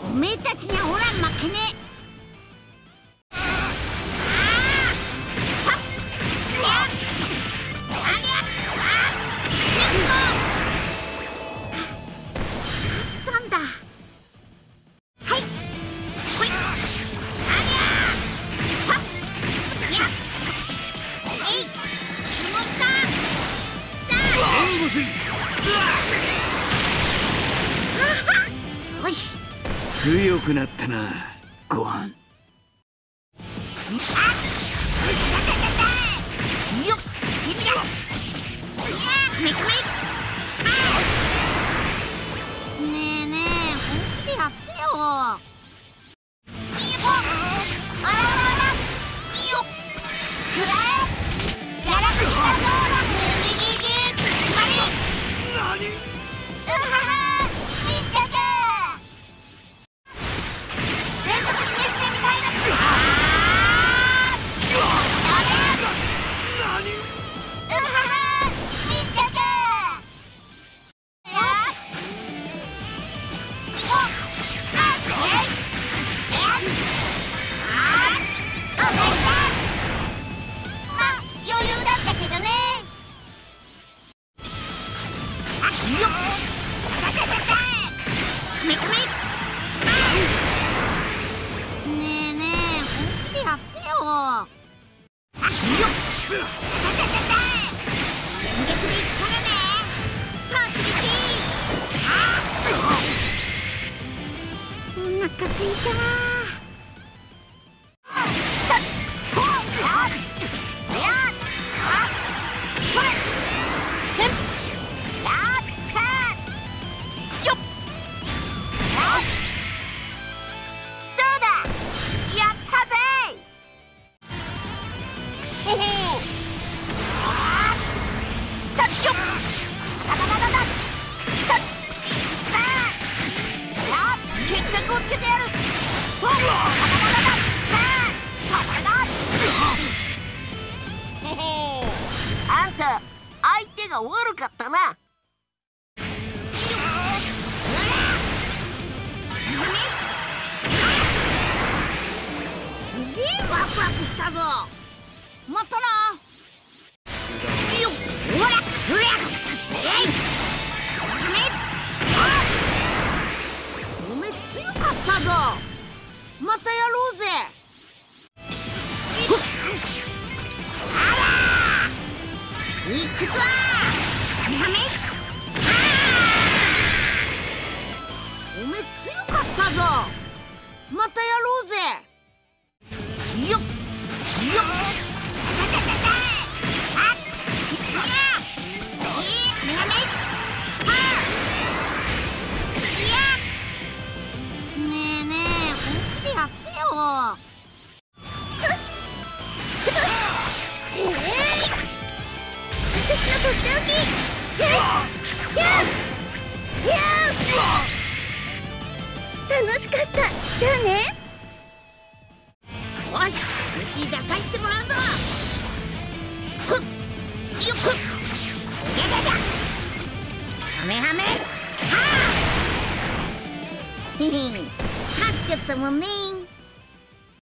おめえたちにはおらん負けねえ。 強くなったな、ごはん。 よっ、君だ。ねえねえ、本気でやってよ。あららら、よっ、くらえ。やらくしたぞ。あんた、相手が悪かったな。すげえワクワクしたぞ。またな。よっ、ほら、ほら、おめえ強かったぞ。またやろうぜ。いくぞ。おめえ強かったぞ。またやろうぜ。よっよっ。ねえねえ、本気でやってよ。私のとっておき。楽しかった。じゃあね。よし、敵出させてもらうぞ。ふっ、よっふっ、やだだ。はめはめ。はあ。へへ、勝っちゃったもんね。